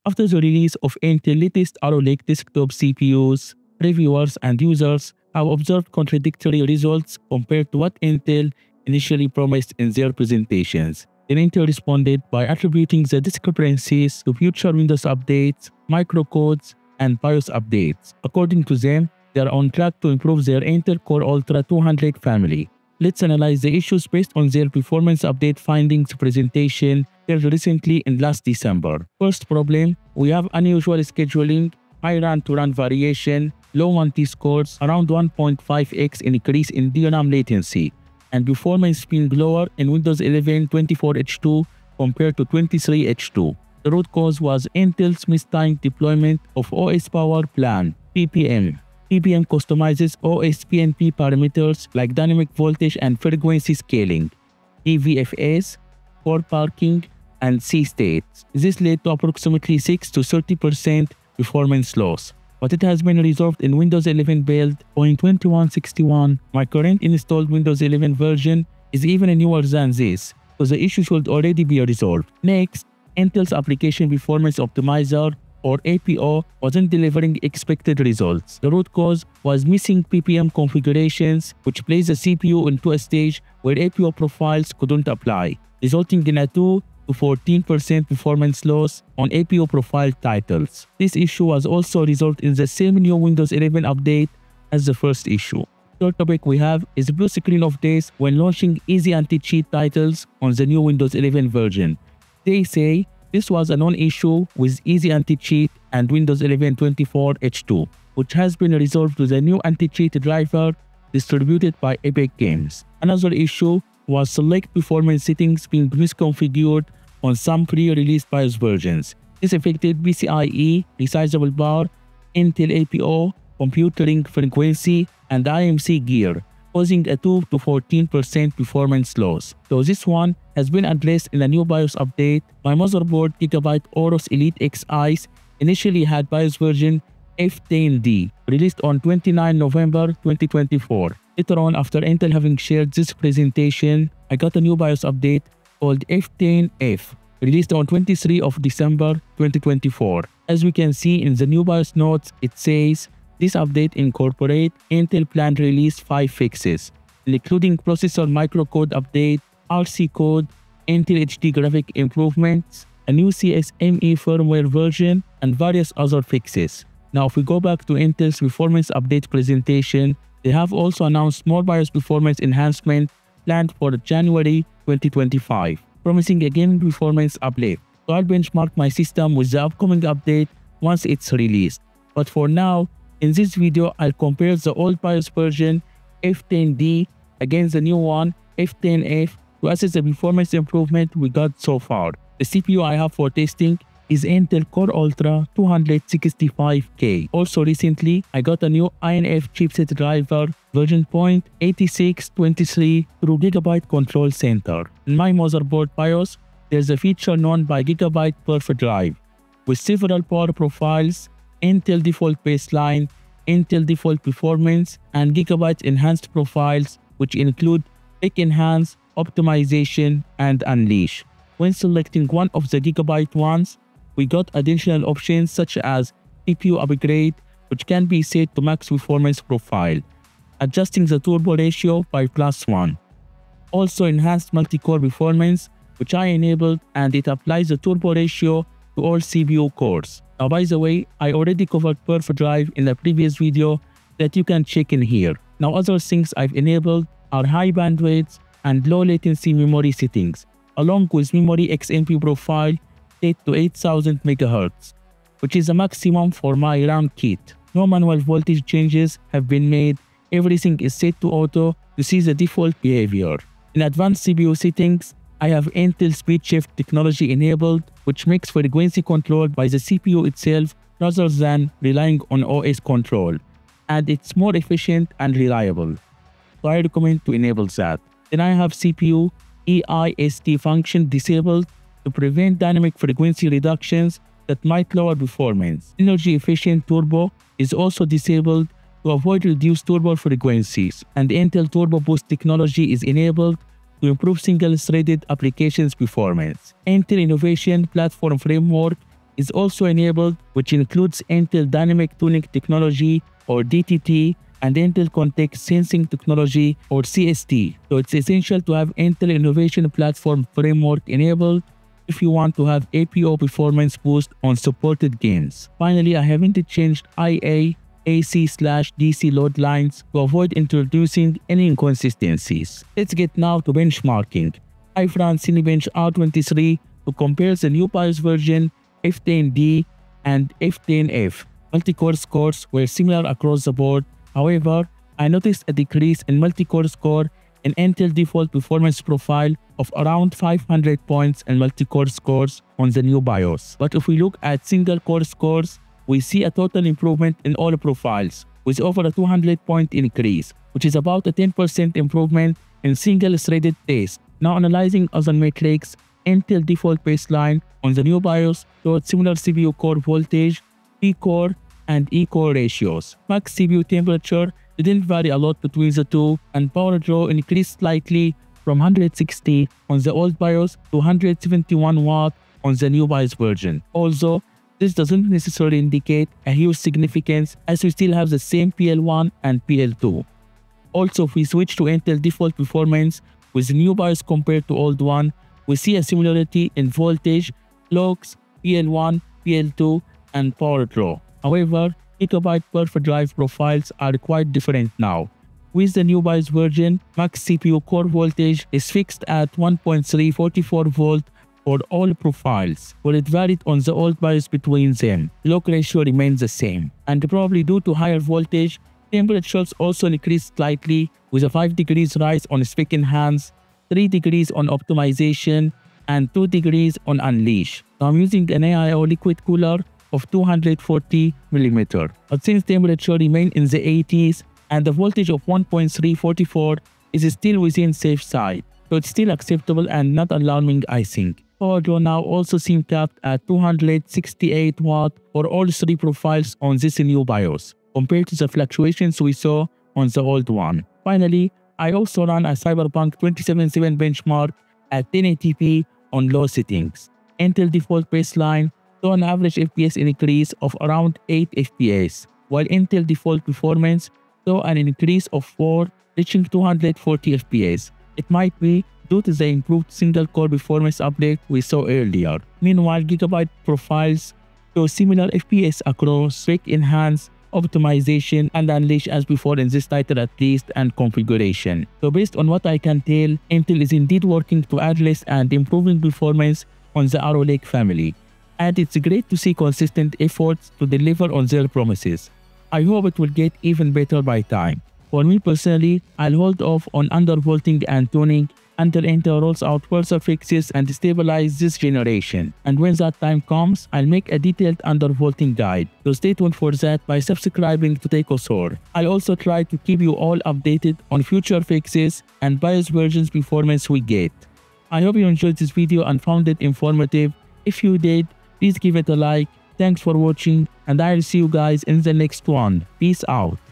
After the release of Intel latest Arrow Lake desktop CPUs, reviewers and users have observed contradictory results compared to what Intel initially promised in their presentations. Then Intel responded by attributing the discrepancies to future Windows updates, microcodes, and BIOS updates. According to them, they are on track to improve their Intel Core Ultra 200 family. Let's analyze the issues based on their performance update findings presentation held recently in last December. First problem, we have unusual scheduling, high run-to-run variation, low anti-scores, around 1.5x increase in DRAM latency, and performance being lower in Windows 11 24H2 compared to 23H2. The root cause was Intel's mistimed deployment of OS Power Plan (PPM). PPM customizes OS PNP parameters like dynamic voltage and frequency scaling, DVFS, for parking, and C states. This led to approximately 6 to 30% performance loss, but it has been resolved in Windows 11 build 0.2161. My current installed Windows 11 version is even newer than this, so the issue should already be resolved. Next, Intel's Application Performance Optimizer or APO wasn't delivering expected results. The root cause was missing PPM configurations, which placed the CPU into a stage where APO profiles couldn't apply, resulting in a 2 to 14% performance loss on APO profile titles. This issue was also resolved in the same new Windows 11 update as the first issue. Third topic we have is blue screen of days when launching easy anti-cheat titles on the new Windows 11 version. They say this was a non-issue with easy anti-cheat and Windows 11 24H2, which has been resolved with a new anti-cheat driver distributed by Epic Games. Another issue was select performance settings being misconfigured on some pre-release BIOS versions. This affected PCIe, resizable bar, Intel APO, computering frequency, and IMC gear, causing a 2 to 14% performance loss. So this one has been addressed in a new BIOS update. My motherboard Gigabyte Aorus Elite X Ice initially had BIOS version F10D, released on 29 November 2024. Later on, after Intel having shared this presentation, I got a new BIOS update called F10F, released on 23 of December 2024. As we can see in the new BIOS notes, it says, this update incorporates Intel planned release 5 fixes, including processor microcode update, RC code, Intel HD graphic improvements, a new CSME firmware version, and various other fixes. Now if we go back to Intel's performance update presentation, they have also announced more BIOS performance enhancement planned for January 2025, promising a gaming performance uplift. So I'll benchmark my system with the upcoming update once it's released. But for now, in this video, I'll compare the old BIOS version F10D against the new one F10F to assess the performance improvement we got so far. The CPU I have for testing is Intel Core Ultra 265K. Also recently, I got a new INF chipset driver version 0.8623 through Gigabyte Control Center. In my motherboard BIOS, there's a feature known by Gigabyte Perf Drive with several power profiles, Intel default baseline, Intel default performance, and Gigabyte enhanced profiles, which include Tech Enhance, Optimization, and Unleash. When selecting one of the Gigabyte ones, we got additional options such as CPU upgrade, which can be set to max performance profile, adjusting the turbo ratio by +1. Also enhanced multi-core performance, which I enabled, and it applies the turbo ratio to all CPU cores. Now by the way, I already covered Perf Drive in the previous video that you can check in here. Now other things I've enabled are high bandwidth and low latency memory settings, along with memory XMP profile set to 8000 MHz, which is the maximum for my RAM kit. No manual voltage changes have been made. Everything is set to auto to see the default behavior. In advanced CPU settings, I have Intel Speed Shift technology enabled, which makes frequency controlled by the CPU itself rather than relying on OS control, and it's more efficient and reliable. So I recommend to enable that. Then I have CPU EIST function disabled to prevent dynamic frequency reductions that might lower performance. Energy efficient turbo is also disabled to avoid reduced turbo frequencies, and Intel Turbo Boost technology is enabled to improve single-threaded applications performance. Intel Innovation Platform Framework is also enabled, which includes Intel Dynamic Tuning Technology or DTT and Intel Context Sensing Technology or CST. So it's essential to have Intel Innovation Platform Framework enabled if you want to have APO performance boost on supported games. Finally, I haven't changed IA, AC/DC load lines to avoid introducing any inconsistencies. Let's get now to benchmarking. I ran Cinebench R23 to compare the new BIOS version F10D and F10F. Multi-core scores were similar across the board. However, I noticed a decrease in multi-core score in Intel default performance profile of around 500 points and multi-core scores on the new BIOS. But if we look at single-core scores, we see a total improvement in all profiles, with over a 200-point increase, which is about a 10% improvement in single-threaded test. Now analyzing other metrics, Intel default baseline on the new BIOS showed similar CPU core voltage, P-core, and E-core ratios. Max CPU temperature didn't vary a lot between the two, and power draw increased slightly from 160 on the old BIOS to 171 watt on the new BIOS version. Also, this doesn't necessarily indicate a huge significance as we still have the same PL1 and PL2. Also, if we switch to Intel default performance with the new BIOS compared to old one, we see a similarity in voltage, clocks, PL1, PL2, and power draw. However, gigabyte per drive profiles are quite different now. With the new BIOS version, max CPU core voltage is fixed at 1.344 volt for all profiles, while it varied on the old BIOS between them. Clock ratio remains the same, and probably due to higher voltage, temperatures also increased slightly with a 5 degrees rise on spec enhance, 3 degrees on optimization, and 2 degrees on unleash. Now I'm using an AIO liquid cooler of 240 mm. But since temperature remain in the 80s and the voltage of 1.344 is still within safe side, so it's still acceptable and not alarming, I think. Power draw now also seems capped at 268 watt for all three profiles on this new BIOS, compared to the fluctuations we saw on the old one. Finally, I also ran a Cyberpunk 2077 benchmark at 1080p on low settings. Intel default baseline saw an average FPS increase of around 8 FPS, while Intel default performance saw an increase of 4, reaching 240 FPS. It might be due to the improved single-core performance update we saw earlier. Meanwhile, gigabyte profiles show similar FPS across spec enhance, optimization, and unleash as before in this title at least, and configuration. So based on what I can tell, Intel is indeed working to address and improving performance on the Arrow Lake family, and it's great to see consistent efforts to deliver on their promises. I hope it will get even better by time. For me personally, I'll hold off on undervolting and tuning until Intel rolls out further fixes and stabilize this generation. And when that time comes, I'll make a detailed undervolting guide. So stay tuned for that by subscribing to Techosaur. I'll also try to keep you all updated on future fixes and BIOS versions performance we get. I hope you enjoyed this video and found it informative. If you did, please give it a like. Thanks for watching, and I'll see you guys in the next one. Peace out.